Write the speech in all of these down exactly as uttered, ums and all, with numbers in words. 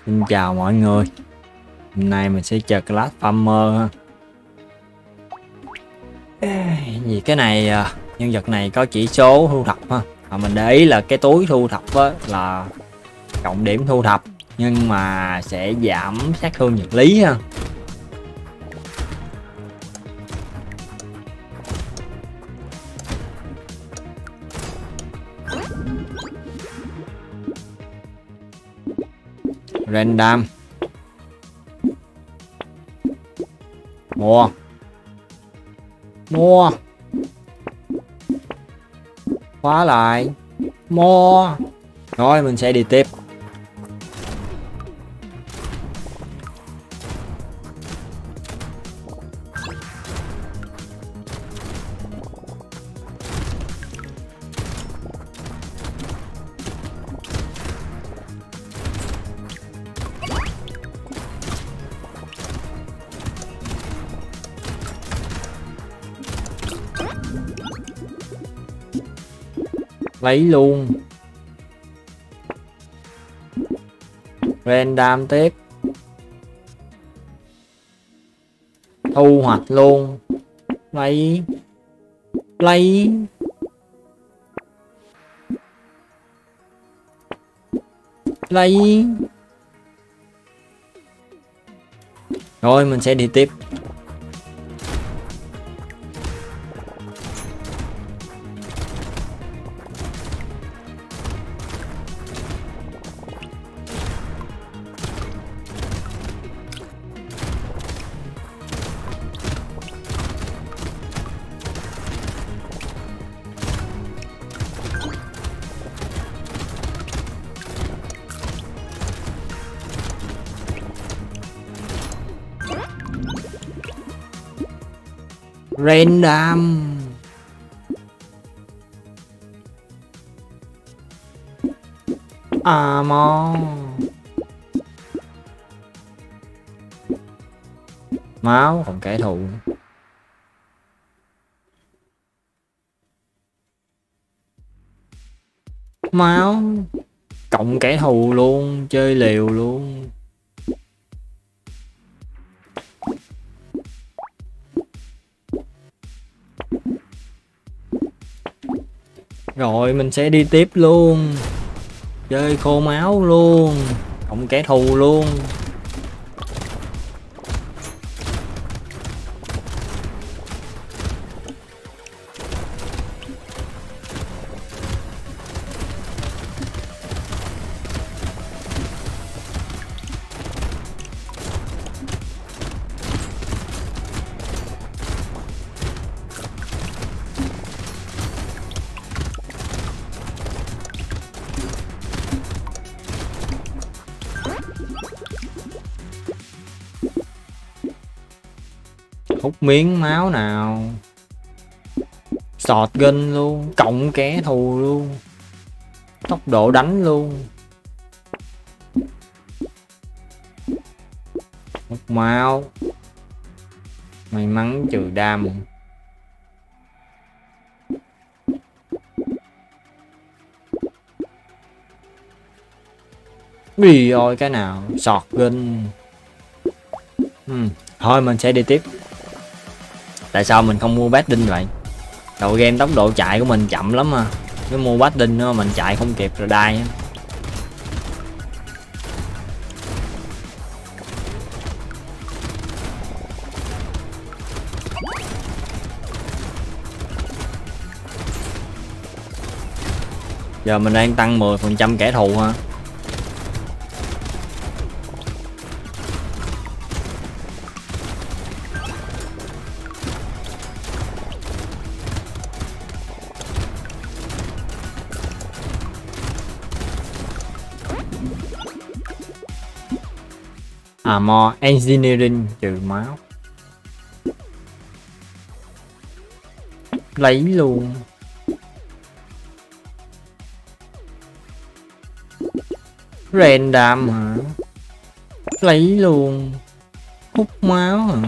Xin chào mọi người. Hôm nay mình sẽ chơi Clash Farmer ha. Vì cái này nhân vật này có chỉ số thu thập ha. Mà mình để ý là cái túi thu thập á, là cộng điểm thu thập nhưng mà sẽ giảm sát thương vật lý ha. Random mua mua khóa lại mua rồi mình sẽ đi tiếp. Lấy luôn. Random tiếp. Thu hoạch luôn. Lấy. Lấy. Lấy. Rồi mình sẽ đi tiếp. Random. Armor. Máu còn kẻ thù. Máu cộng kẻ thù luôn, chơi liều luôn. Rồi mình sẽ đi tiếp luôn. Chơi khô máu luôn. Cộng kẻ thù luôn. Hút miếng máu nào. Sọt gun luôn. Cộng kẻ thù luôn. Tốc độ đánh luôn. Hút máu. May mắn trừ đam. Đi rồi cái nào. Sọt gun. ừ. Thôi mình sẽ đi tiếp. Tại sao mình không mua Badding vậy? Đầu game tốc độ chạy của mình chậm lắm mà. Nếu mua Badding nữa mình chạy không kịp rồi đai. Giờ mình đang tăng mười phần trăm kẻ thù ha. Armor Engineering trừ máu. Lấy luôn. Random hả? Lấy luôn. Hút máu hả?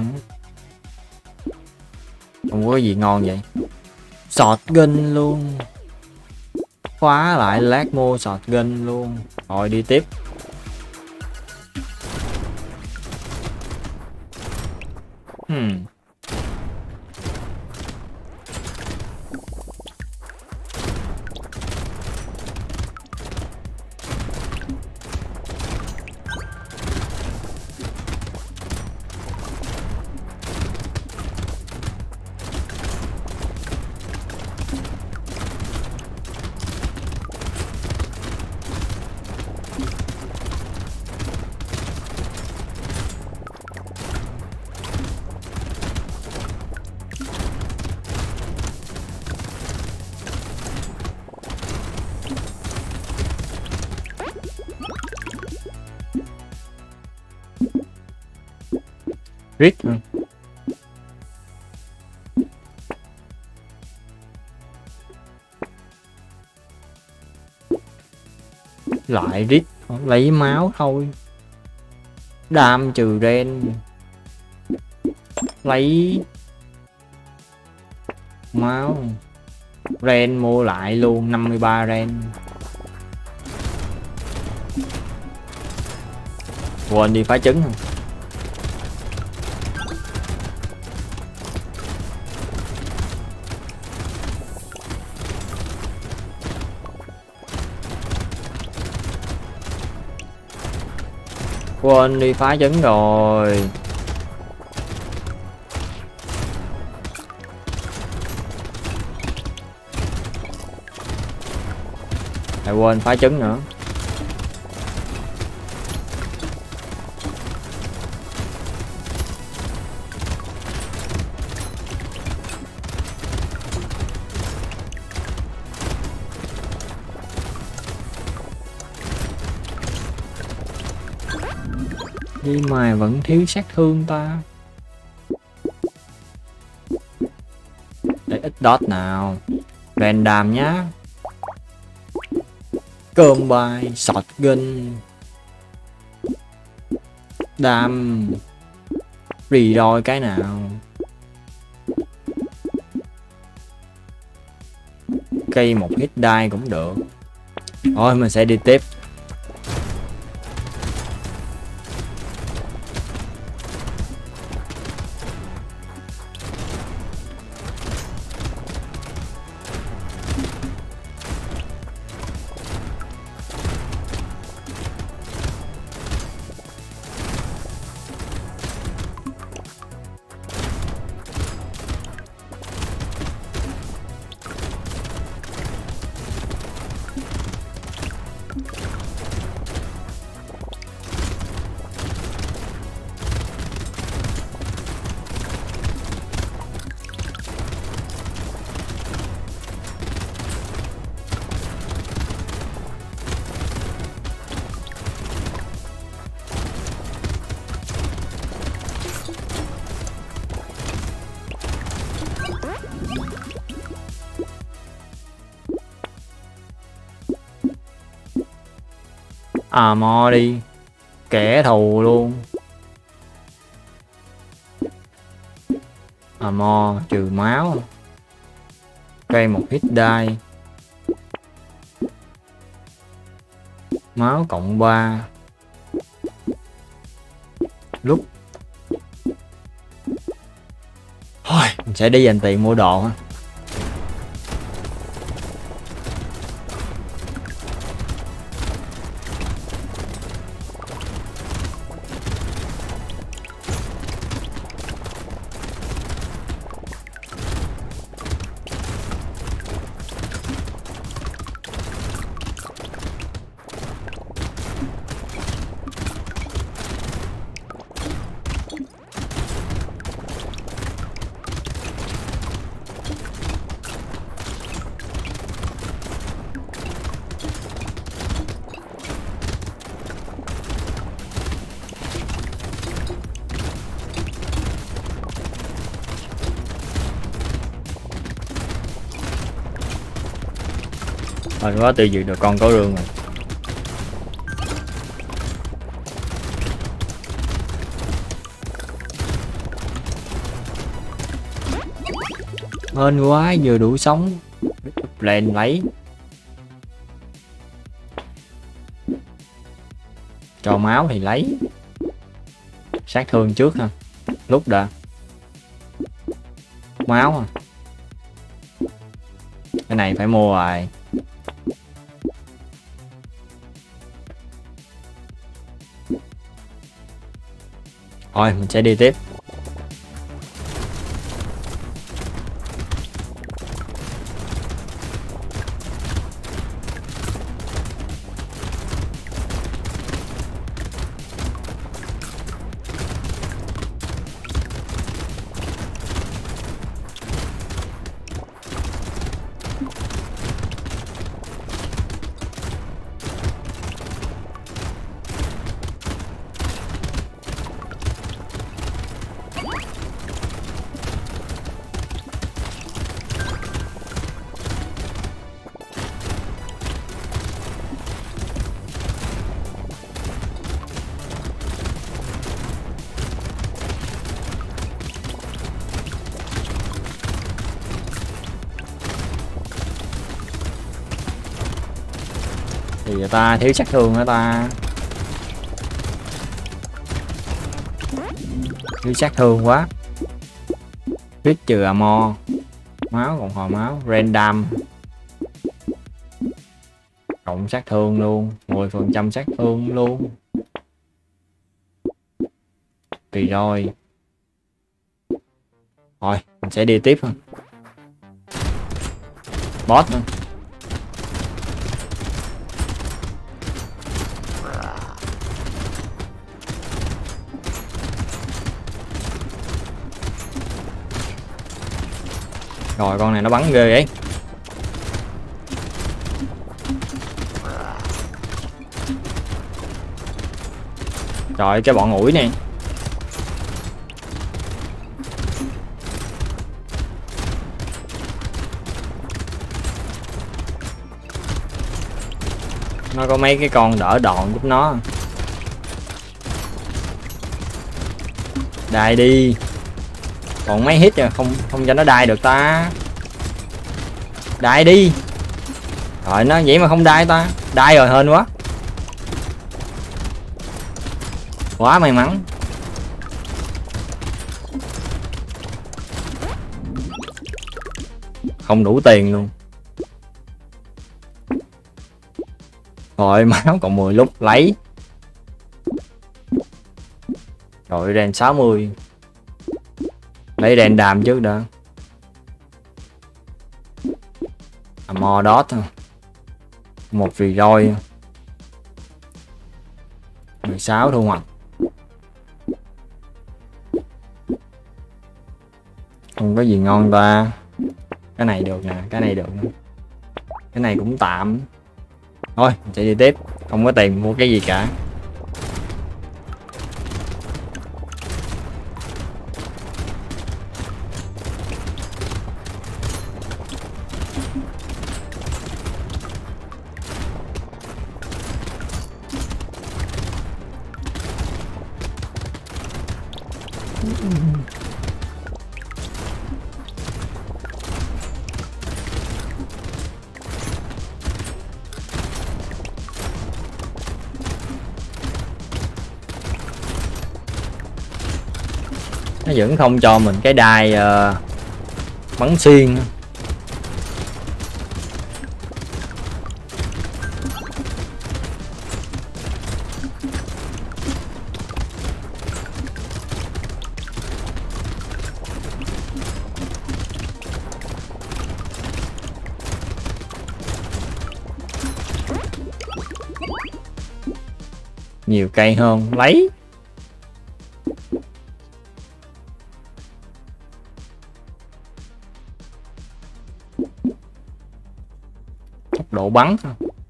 Không có gì ngon vậy. Sọt gun luôn. Khóa lại lát mua sọt gun luôn. Rồi đi tiếp. Hmm. Rít hả? Lại rít, lấy máu thôi. Đam trừ ren. Lấy máu. Ren mua lại luôn, năm mươi ba ren. Quên đi phá trứng. Quên đi phá trứng rồi. Lại quên phá trứng nữa. Nhưng mà vẫn thiếu sát thương ta. Để ít dot nào. Random nhá. Cơm bài, shotgun, đam, reroll cái nào. Cây một hit die cũng được. Thôi mình sẽ đi tiếp. À mò đi. Kẻ thù luôn. À mò trừ máu. Cây một hit die. Máu cộng ba. Lúc thôi mình sẽ đi dành tiền mua đồ ha. Mình quá tiêu diệt được con có rương rồi. Hên quá vừa đủ sống. Lên lấy. Cho máu thì lấy. Sát thương trước ha. Lúc đã. máu à. Cái này phải mua rồi. Thôi mình sẽ đi tiếp. Thì người ta thiếu sát thương hả ta? Thiếu sát thương quá. Huyết trừ ammo. Máu còn hồi máu. Random. Cộng sát thương luôn. mười phần trăm sát thương luôn. Tùy rồi. Thôi mình sẽ đi tiếp thôi. Boss nữa. Rồi con này nó bắn ghê vậy. Trời cái bọn ủi này. Nó có mấy cái con đỡ đòn giúp nó. Đài đi. Còn mấy hit à, không không cho nó đai được ta. Đai đi. Rồi nó vậy mà không đai ta. Đai rồi hên quá. Quá may mắn. Không đủ tiền luôn. Rồi máu còn mười lúc lấy. Rồi rank sáu mươi. Lấy đèn đàm trước đã. Ammo dot. Một vì roi. mười sáu thu hoạch. Không có gì ngon ta. Cái này được nè, cái này được nè. Cái này cũng tạm. Thôi chạy đi tiếp. Không có tiền mua cái gì cả. Nó vẫn không cho mình cái đai uh, bắn xuyên. Nhiều cây hơn lấy. Tốc độ bắn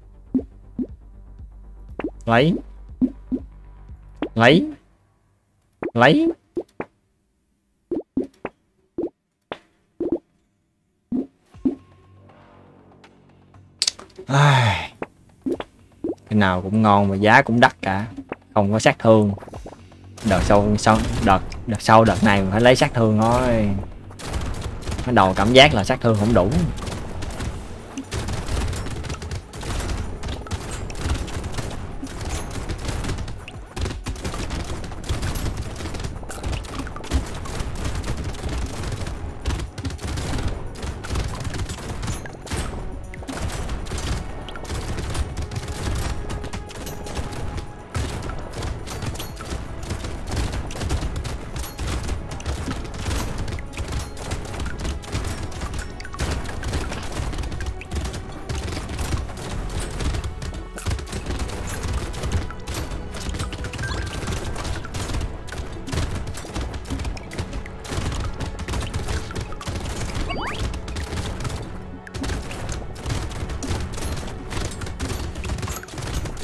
lấy lấy lấy. Ai... cái nào cũng ngon mà giá cũng đắt cả. Không có sát thương. Đợt sau sau đợt đợt sau đợt này mình phải lấy sát thương thôi. Bắt đầu cảm giác là sát thương không đủ.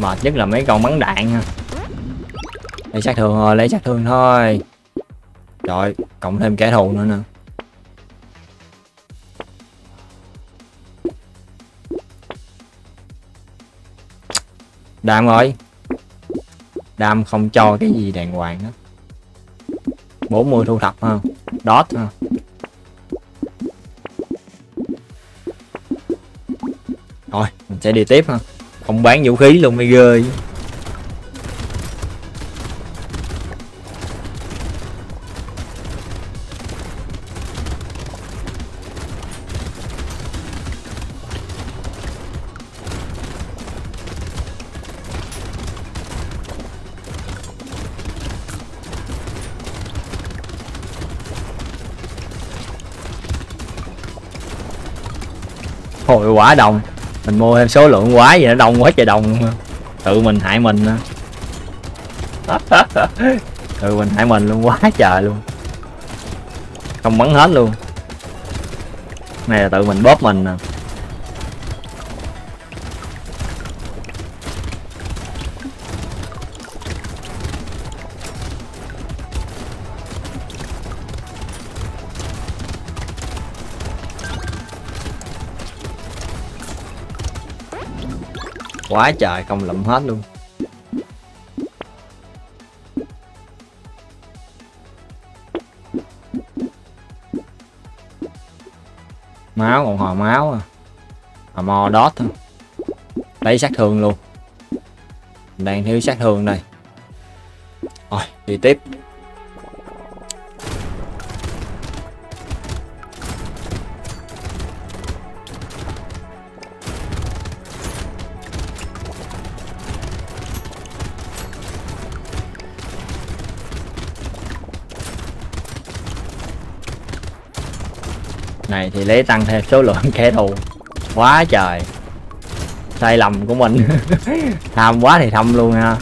Mệt nhất là mấy con bắn đạn ha. Lấy sát thương thôi, lấy sát thương thôi. Trời, cộng thêm kẻ thù nữa nè. Đam rồi. Đam không cho cái gì đàng hoàng hết. bốn mươi thu thập ha. Dot ha. Rồi, mình sẽ đi tiếp ha. Không bán vũ khí luôn mới ghê. Hồi quả đồng. Mình mua thêm số lượng quái gì nó đông quá trời đông. Tự mình hại mình. Tự mình hại mình luôn, quá trời luôn. Không bắn hết luôn. Này là tự mình bóp mình nè. Quá trời không lụm hết luôn. Máu còn hồi máu à. Mà mo đót thôi. Lấy sát thương luôn. Mình đang thiếu sát thương đây. Rồi đi tiếp. Này thì lấy tăng thêm số lượng kẻ thù. Quá trời. Sai lầm của mình. Tham quá thì thâm luôn ha.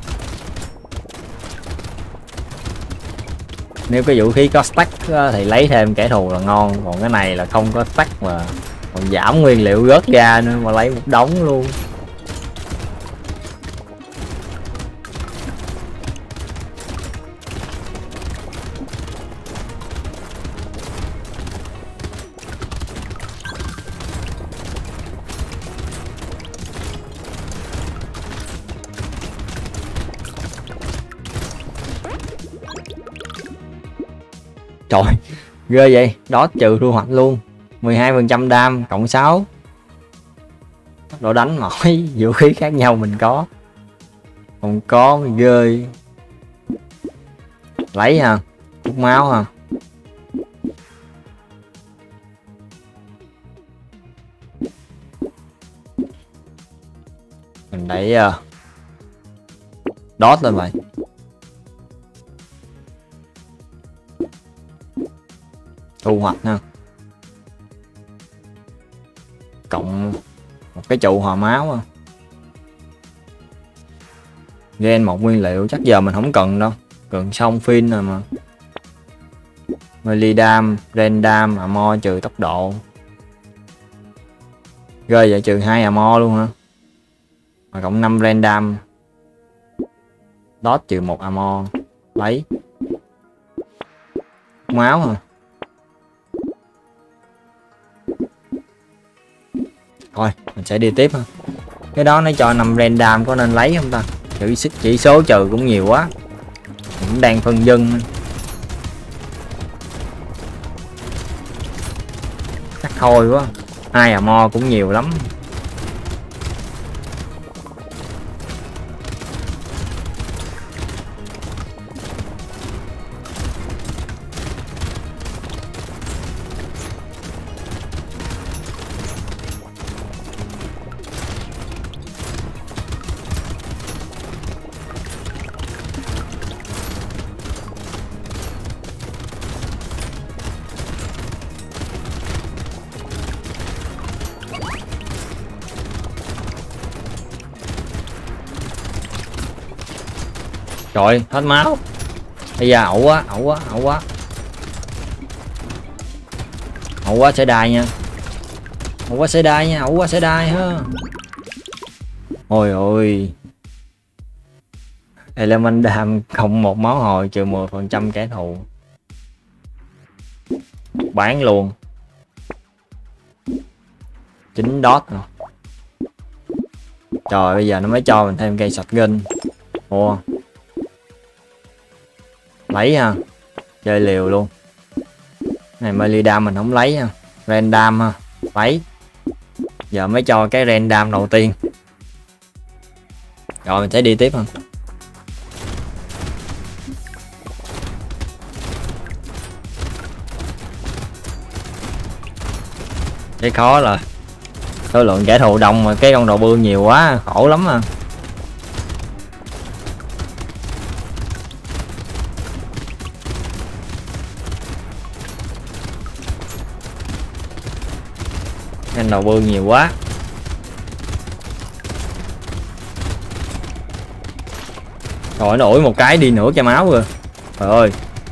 Nếu cái vũ khí có stack thì lấy thêm kẻ thù là ngon. Còn cái này là không có stack mà còn giảm nguyên liệu rớt ra nữa mà lấy một đống luôn. Trời, ghê vậy, đó trừ thu hoạch luôn. mười hai phần trăm đam cộng sáu. Tốc độ đánh mỗi vũ khí khác nhau mình có. Còn có ghê. Lấy ha, hút máu ha. Mình đẩy uh, đót lên vậy. Thu hoạch ha. Cộng một cái trụ hòa máu ha. Gen một nguyên liệu chắc giờ mình không cần đâu. Cần xong phin rồi mà. Melee đam, ren đam, ammo trừ tốc độ. Ghê vậy, trừ hai ammo luôn hả? Mà cộng năm ren đam. Dot trừ một ammo. Lấy. Máu hả? Thôi mình sẽ đi tiếp ha. Cái đó nó cho năm random có nên lấy không ta? Chỉ, chỉ số trừ cũng nhiều quá. Cũng đang phân dân. Chắc thôi quá. Hai à mo cũng nhiều lắm. Trời, hết máu. Bây giờ ẩu quá, ẩu quá, ẩu quá. Ẩu quá sẽ đai nha. Ẩu quá sẽ đai nha, ẩu quá sẽ đai ha. Ôi ôi, Element đam cộng một máu hồi trừ mười phần trăm kẻ thù. Bán luôn. Chín dot rồi. Trời, bây giờ nó mới cho mình thêm cây shotgun. Ồ, lấy ha, chơi liều luôn. Này melee đam mình không lấy ha, random ha, lấy. Giờ mới cho cái random đầu tiên. Rồi mình sẽ đi tiếp ha. Cái khó là số lượng kẻ thù đông mà cái con đầu bươu nhiều quá, khổ lắm à. Con đầu bươu nhiều quá. Rồi nó ủi một cái đi nửa cái máu rồi. Trời ơi.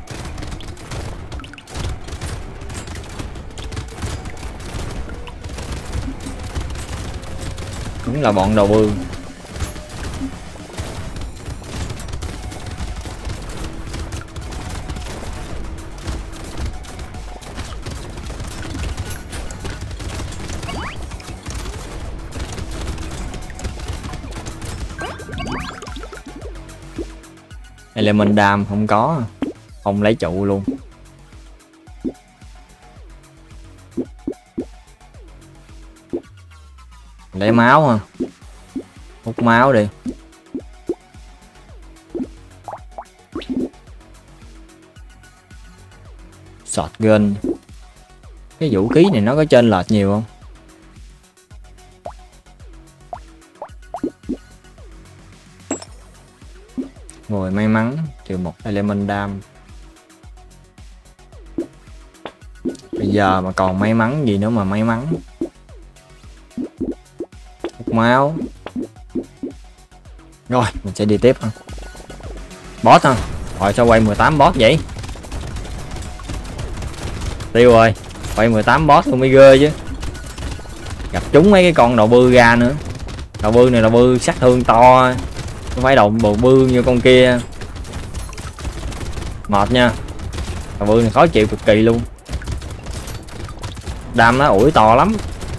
Đúng là bọn đầu bươu. Element đam không có, không lấy trụ luôn. Lấy máu ha, hút máu đi. Shotgun. Cái vũ khí này nó có chênh lệch nhiều không? Ngồi may mắn trừ một element đam. Bây giờ mà còn may mắn gì nữa mà may mắn. Hút máu. Rồi mình sẽ đi tiếp ha. Boss ha. Rồi sao quay mười tám boss vậy? Tiêu rồi. Quay mười tám boss luôn mới ghê chứ. Gặp trúng mấy cái con đầu bư ra nữa. Đầu bư này đầu bư sát thương to, không phải đầu bầu bư như con kia. Mệt nha. Đầu bư này khó chịu cực kỳ luôn. Đam nó ủi to lắm.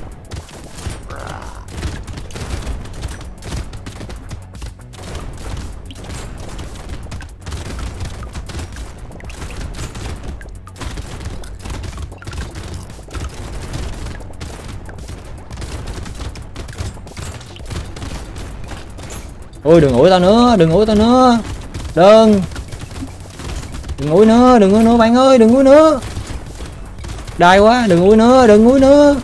Ôi đừng ủi tao nữa, đừng ủi tao nữa. Đừng. Đừng ủi nữa, đừng ủi nữa bạn ơi, đừng ủi nữa. Đai quá, đừng ủi nữa, đừng ủi nữa.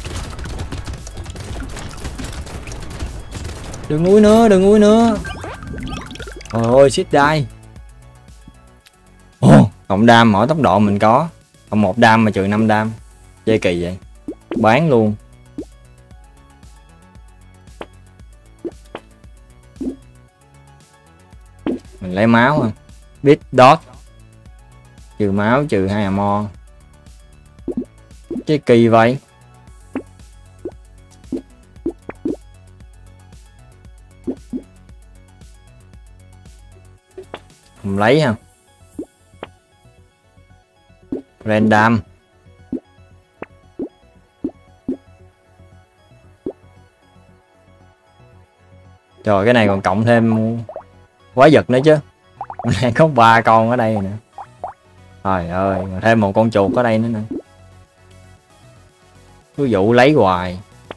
Đừng ủi nữa, đừng ủi nữa. Trời ơi, shit đai. Ồ, cộng đam mỗi tốc độ mình có. Cộng một đam mà trừ năm đam. Chơi kỳ vậy. Bán luôn. Mình lấy máu ha. Bit dot. Trừ máu trừ hai ammo. Cái kỳ vậy. Mình lấy ha. Random. Trời, cái này còn cộng thêm quái vật nữa chứ. Hôm nay có ba con ở đây nữa. Trời ơi, thêm một con chuột ở đây nữa nè. Cứ vụ lấy hoài.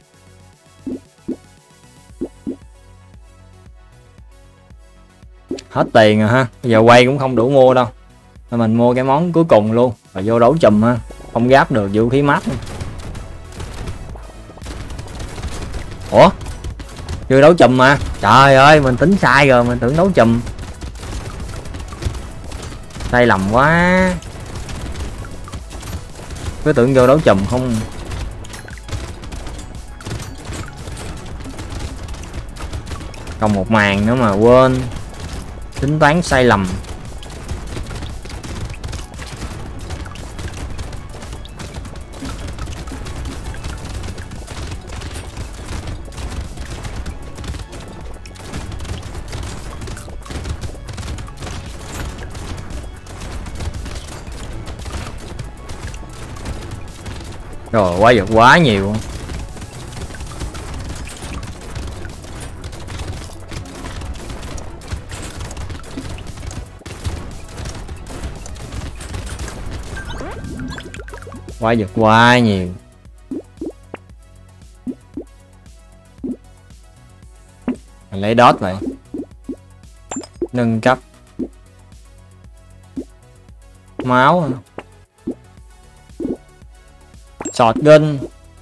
Hết tiền rồi ha. Bây giờ quay cũng không đủ mua đâu. Thôi mình mua cái món cuối cùng luôn. Rồi vô đấu chùm ha. Không gáp được vũ khí mát. Ủa? Chưa đấu chùm mà. Trời ơi, mình tính sai rồi. Mình tưởng đấu chùm. Sai lầm quá. Cứ tưởng vô đấu chùm không. Còn một màn nữa mà quên. Tính toán sai lầm. Rồi quá giật quá nhiều. Quá giật quá nhiều. Mình lấy đốt vậy. Nâng cấp. Máu à. Shotgun.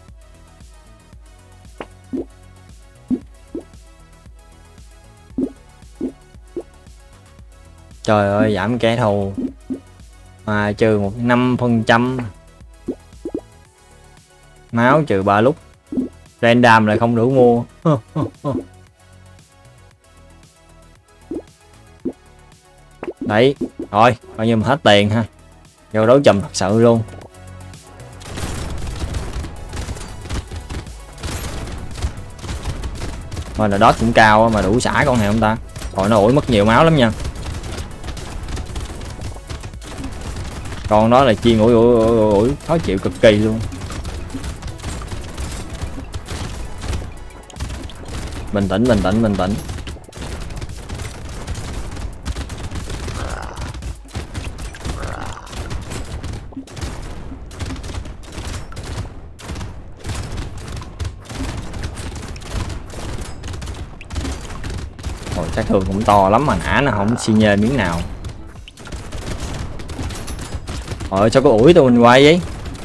Trời ơi, giảm kẻ thù mà trừ một năm phần trăm. Máu trừ ba lúc. Random lại không đủ mua. Đấy, rồi coi như mà hết tiền ha. Vô đấu chùm thật sự luôn. Rồi là đốt cũng cao mà đủ xả con này không ta? Rồi nó ủi mất nhiều máu lắm nha. Con đó là chiên ủi ủi ủi, ủi khó chịu cực kỳ luôn. Bình tĩnh bình tĩnh bình tĩnh. Ôi sát thương cũng to lắm mà nã nó không xi nhê miếng nào. Ôi sao có ủi tụi mình quay vậy?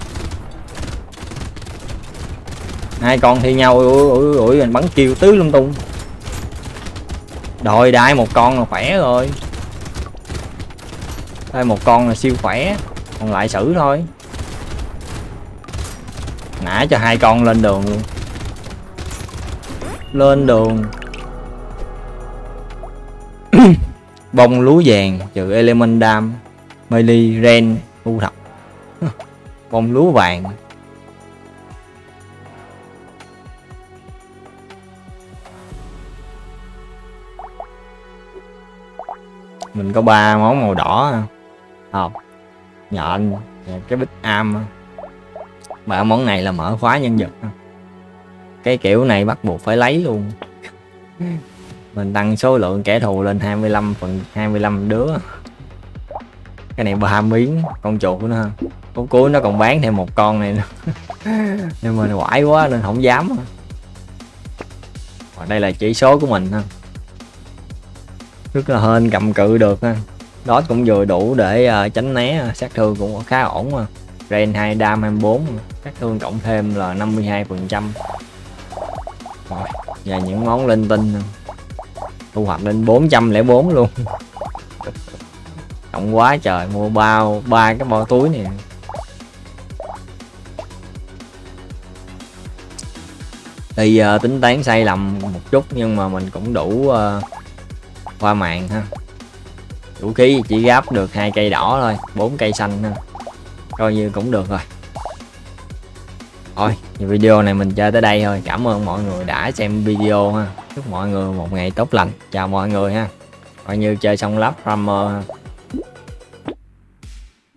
Hai con thi nhau ủi ủi ủi mình bắn kêu tứ lung tung. Đòi đai một con là khỏe rồi. Đây một con là siêu khỏe, còn lại xử thôi. Nã cho hai con lên đường luôn. Lên đường. Bông lúa vàng trừ element dam, melee ren thu thập. Bông lúa vàng. Mình có ba món màu đỏ hộp nhện cái bích am. Ba món này là mở khóa nhân vật. Cái kiểu này bắt buộc phải lấy luôn. Mình tăng số lượng kẻ thù lên hai mươi lăm phần hai mươi lăm đứa. Cái này ba miếng con chuột của nó. Cuối cuối nó còn bán thêm một con này nữa. Nhưng mà quải quá nên không dám. Và đây là chỉ số của mình ha. Rất là hên cầm cự được ha. Đó cũng vừa đủ để uh, tránh né, sát thương cũng khá ổn mà. Ren hai dam hai mươi bốn, sát thương cộng thêm là năm mươi hai phần trăm. Rồi, và những món linh tinh thu hoạch lên bốn trăm lẻ bốn luôn. Cộng quá trời, mua bao ba cái bao túi này. Thì uh, tính toán sai lầm một chút nhưng mà mình cũng đủ uh, qua mạng ha. Vũ khí chỉ gáp được hai cây đỏ thôi, bốn cây xanh ha. Coi như cũng được rồi. Thôi, video này mình chơi tới đây thôi. Cảm ơn mọi người đã xem video ha. Chúc mọi người một ngày tốt lành. Chào mọi người ha. Coi như chơi xong lắp Rammer ha.